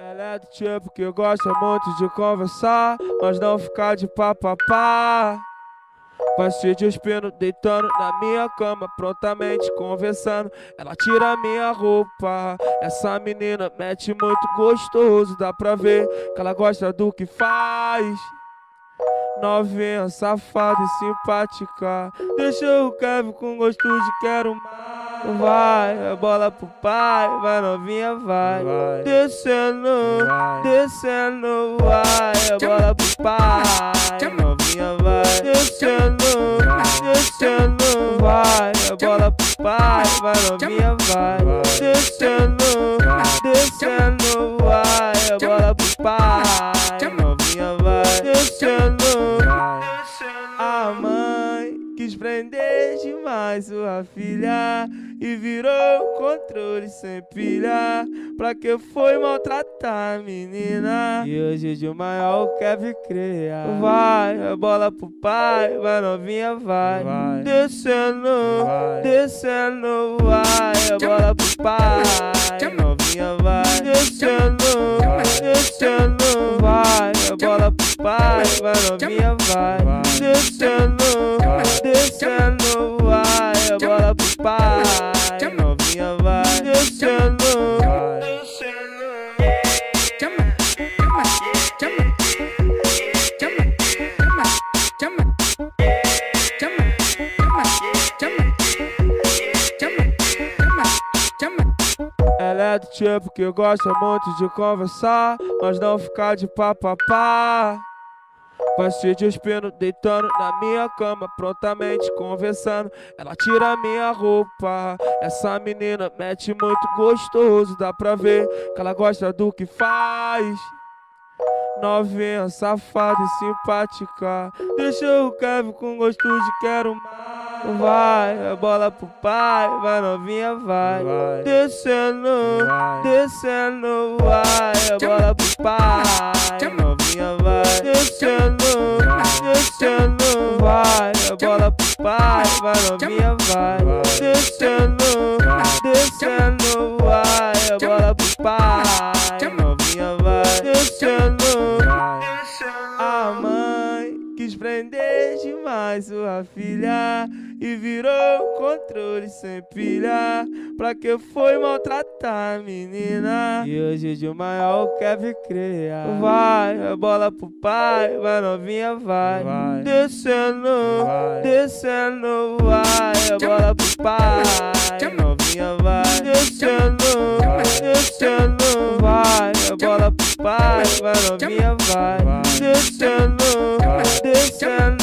Ela é do tipo que gosta muito de conversar, mas não ficar de papapá. Vai se despindo, deitando na minha cama, prontamente conversando. Ela tira minha roupa. Essa menina mete muito gostoso, dá pra ver que ela gosta do que faz. Novinha, safada e simpática, deixa o Kevin com gosto de quero mais. Vai, a bola pro pai, vai novinha, vai. Descendo, descendo, vai, a bola pro pai, novinha, vai. Descendo, descendo, vai, a bola pro pai, vai novinha, vai. Descendo, descendo, vai, a bola pro pai, novinha, vai. Descendo. A mãe quis prender demais sua filha e virou controle sem pilha. Pra que foi maltratar a menina? E hoje de maior Kevin cria. Vai, a bola pro pai, vai novinha, vai. Descendo, descendo, vai, a bola pro pai, novinha, vai. Descendo, descendo, vai, a bola pro pai, vai novinha, vai. Descendo, descendo, vai, a bola pro pai, novinha, vai. Descendo. Ela é do tipo que gosta muito de conversar, mas não ficar de papapá. Vai se despindo, deitando na minha cama, prontamente conversando. Ela tira minha roupa. Essa menina mete muito gostoso, dá pra ver que ela gosta do que faz. Novinha, safada e simpática, deixa o Kevin com gosto de quero mais. Vai, a bola pro pai, vai novinha, vai. Descendo, descendo, vai, a bola pro pai, novinha, vai. Descendo, descendo, vai, a bola pro pai, vai novinha, vai. Descendo, descendo, vai, a bola pro pai, novinha, vai. Descendo. A mãe quis prender demais sua filha e virou controle sem pilha. Pra que foi maltratar a menina? E hoje de maior Kevin cria. Vai, a bola pro pai, vai novinha, vai. Descendo, descendo, vai, a bola pro pai, novinha, vai. Descendo, descendo, vai, a bola pro pai, vai novinha, vai. Descendo, descendo.